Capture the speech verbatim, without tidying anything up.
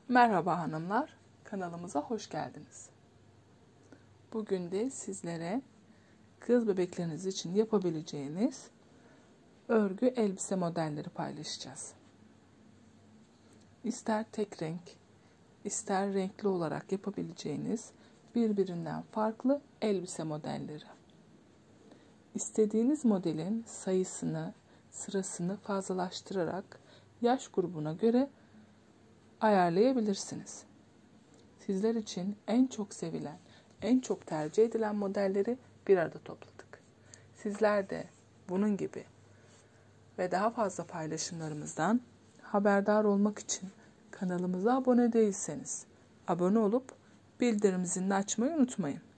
Merhaba hanımlar, kanalımıza hoş geldiniz. Bugün de sizlere kız bebekleriniz için yapabileceğiniz örgü elbise modelleri paylaşacağız. İster tek renk, ister renkli olarak yapabileceğiniz birbirinden farklı elbise modelleri. İstediğiniz modelin sayısını, sırasını fazlalaştırarak yaş grubuna göre ayarlayabilirsiniz. Sizler için en çok sevilen, en çok tercih edilen modelleri bir arada topladık. Sizler de bunun gibi ve daha fazla paylaşımlarımızdan haberdar olmak için kanalımıza abone değilseniz abone olup bildirim zilini açmayı unutmayın.